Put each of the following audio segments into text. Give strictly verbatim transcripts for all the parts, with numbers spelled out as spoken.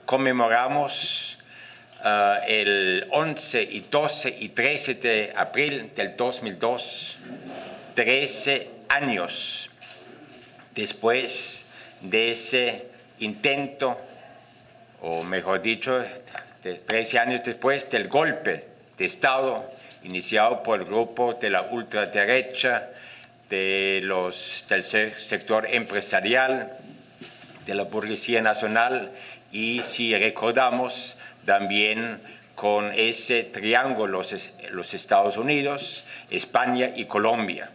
conmemoramos uh, el once y doce y trece de abril del dos mil dos, trece años después de ese intento, o mejor dicho, de trece años después del golpe de Estado iniciado por el grupo de la ultraderecha, de los, del sector empresarial, de la burguesía nacional, y si recordamos también con ese triángulo los, los Estados Unidos, España y Colombia.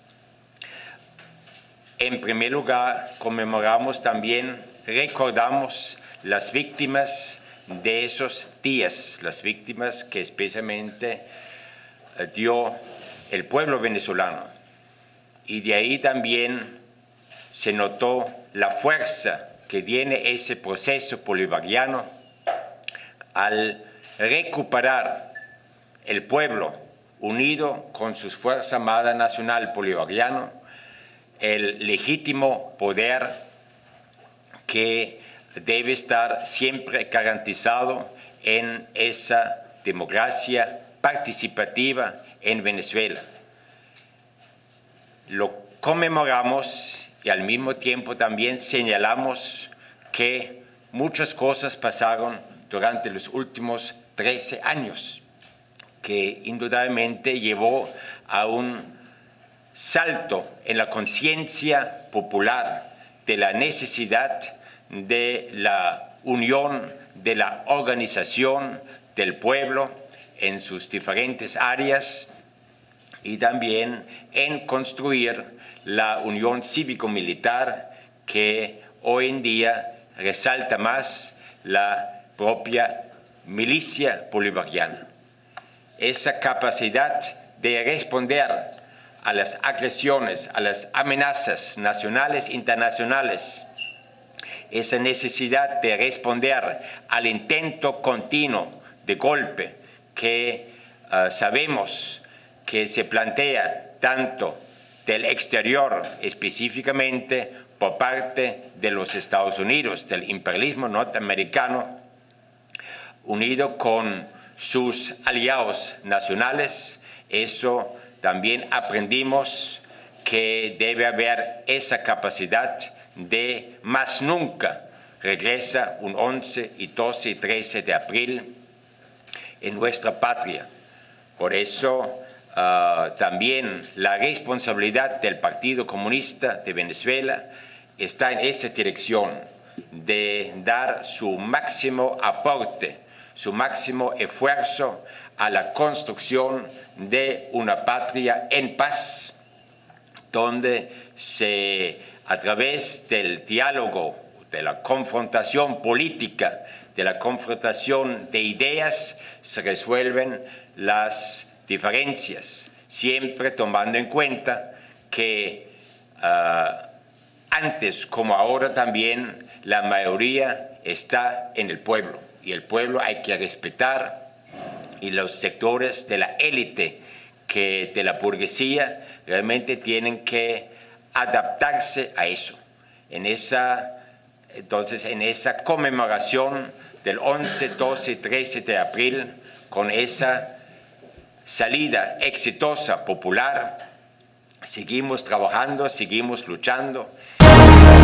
En primer lugar, conmemoramos también, recordamos las víctimas de esos días, las víctimas que especialmente dio el pueblo venezolano. Y de ahí también se notó la fuerza que tiene ese proceso bolivariano al recuperar el pueblo unido con su Fuerza Armada Nacional Bolivariana, el legítimo poder que debe estar siempre garantizado en esa democracia participativa en Venezuela. Lo conmemoramos y al mismo tiempo también señalamos que muchas cosas pasaron durante los últimos trece años, que indudablemente llevó a un salto en la conciencia popular de la necesidad de la unión, de la organización del pueblo en sus diferentes áreas y también en construir la unión cívico-militar que hoy en día resalta más la propia milicia bolivariana. Esa capacidad de responder a las agresiones, a las amenazas nacionales e internacionales, esa necesidad de responder al intento continuo de golpe que uh, sabemos que se plantea tanto del exterior, específicamente por parte de los Estados Unidos, del imperialismo norteamericano, unido con sus aliados nacionales. Eso también aprendimos que debe haber esa capacidad de más nunca regresa un once y doce y trece de abril en nuestra patria. Por eso uh, también la responsabilidad del Partido Comunista de Venezuela está en esa dirección de dar su máximo aporte, su máximo esfuerzo a la construcción de una patria en paz, donde se, a través del diálogo, de la confrontación política, de la confrontación de ideas, se resuelven las diferencias, siempre tomando en cuenta que uh, antes como ahora también la mayoría está en el pueblo, y el pueblo hay que respetar, y los sectores de la élite que de la burguesía realmente tienen que adaptarse a eso. En esa, entonces, en esa conmemoración del once, doce y trece de abril, con esa salida exitosa popular, seguimos trabajando, seguimos luchando.